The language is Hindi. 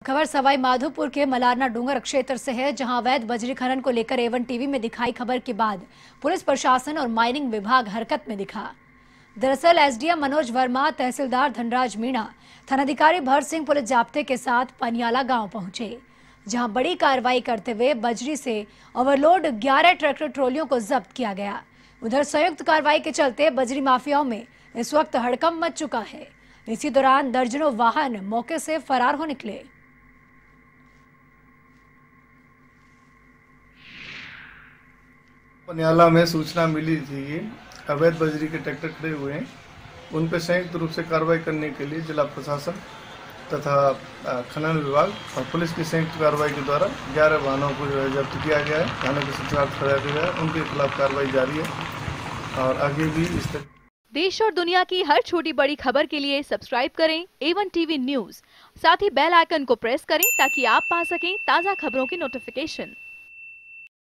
खबर सवाई माधोपुर के मलारना डूंगर क्षेत्र से है, जहां अवैध बजरी खनन को लेकर एवन टीवी में दिखाई खबर के बाद पुलिस प्रशासन और माइनिंग विभाग हरकत में दिखा। दरअसल एसडीएम मनोज वर्मा, तहसीलदार धनराज मीणा, थानाधिकारी भर सिंह पुलिस जाब्ते के साथ पनियाला गांव पहुंचे, जहां बड़ी कार्रवाई करते हुए बजरी से ओवरलोड 11 ट्रैक्टर ट्रॉलियों को जब्त किया गया। उधर संयुक्त कार्रवाई के चलते बजरी माफियाओं में इस वक्त हड़कंप मच चुका है। इसी दौरान दर्जनों वाहन मौके से फरार हो निकले। पनियाला में सूचना मिली थी कि अवैध बजरी के ट्रैक्टर खड़े हुए हैं। उन पर संयुक्त रूप से कार्रवाई करने के लिए जिला प्रशासन तथा खनन विभाग और पुलिस की संयुक्त कार्रवाई के द्वारा 11 वाहनों को जब्त किया गया है। थाने के सूचनार्थ कराया गया है। उनके खिलाफ कार्रवाई जारी है और आगे भी इस तरह। देश और दुनिया की हर छोटी बड़ी खबर के लिए सब्सक्राइब करें A1 TV न्यूज़। साथ ही बेल आइकन को प्रेस करें ताकि आप पा सकें ताज़ा खबरों की नोटिफिकेशन।